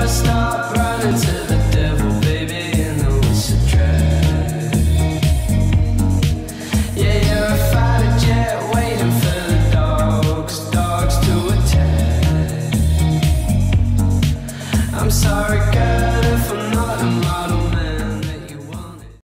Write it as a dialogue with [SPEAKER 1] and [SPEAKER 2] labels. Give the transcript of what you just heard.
[SPEAKER 1] stop running to the devil, baby, in the whistle track. Yeah, you're a fighter jet waiting for the dogs to attack. I'm sorry.